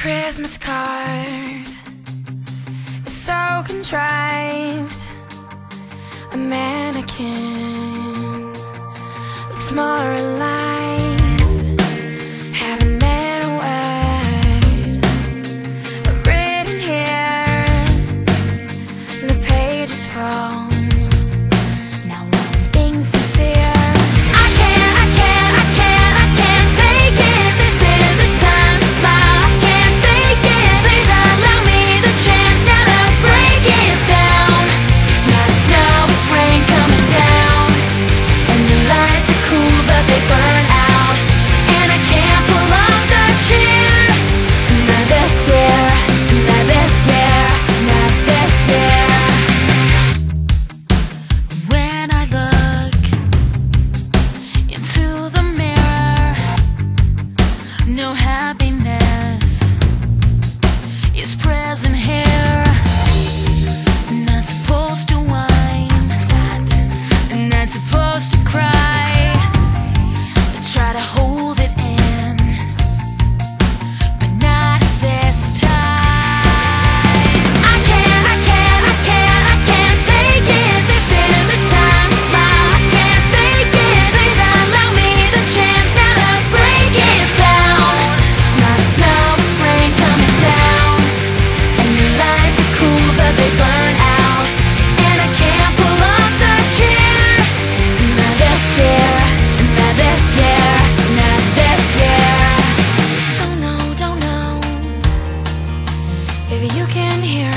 Christmas card is so contrived. A mannequin looks more alive. Haven't been a word written here. The pages fall. Now one thing's sincere. No happiness is present here. I'm not supposed to whine, I'm not supposed to cry. I try to hold it in, but not this time. I can't take it. This is the time to smile. I can't fake it. Please allow me the chance now to break it down. They burn out, and I can't pull off the chair. Not this year, not this year, not this year. Don't know, baby, you can hear